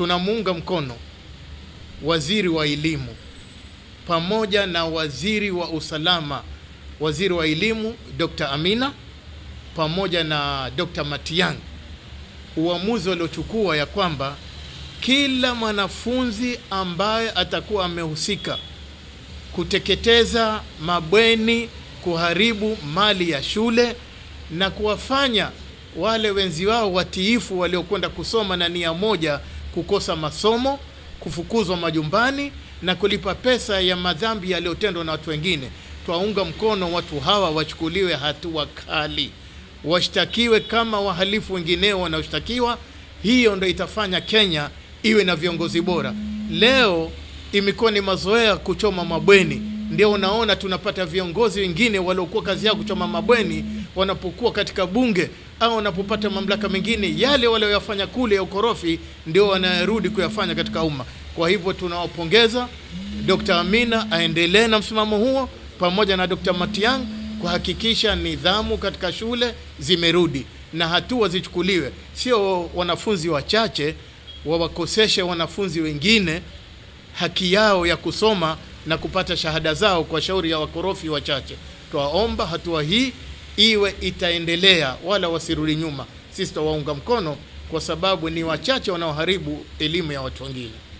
tunamuunga mkono waziri wa elimu pamoja na waziri wa usalama, waziri wa elimu Dr. Amina pamoja na Dr. Matiang'i, uamuzi waliochukua ya kwamba kila mwanafunzi ambaye atakuwa amehusika kuteketeza mabweni, kuharibu mali ya shule na kuwafanya wale wenzi wao watiifu waliokwenda kusoma na nia moja kukosa masomo, kufukuzwa majumbani na kulipa pesa ya madhambi yaliyotendwa na watu wengine, twaunga mkono watu hawa wachukuliwe hatua kali, washtakiwe kama wahalifu wengineo wanaoshtakiwa. Hiyo ndio itafanya Kenya iwe na viongozi bora. Leo imekuwa ni mazoea kuchoma mabweni, ndio unaona tunapata viongozi wengine waliokuwa kazi yao kuchoma mabweni, wanapokuwa katika bunge au wanapopata mamlaka mengine, yale walioyafanya kule ya ukorofi ndio wanarudi kuyafanya katika umma. Kwa hivyo tunawapongeza Dr. Amina, aendelee na msimamo huo pamoja na Dr. Matiang'i kuhakikisha nidhamu katika shule zimerudi na hatua zichukuliwe. Sio wanafunzi wachache wawakoseshe wanafunzi wengine haki yao ya kusoma na kupata shahada zao kwa shauri ya wakorofi wachache. Tuwaomba hatua hii iwe itaendelea, wala wasirudi nyuma. Sisi tuwaunga mkono kwa sababu ni wachache wanaoharibu elimu ya watu wengine.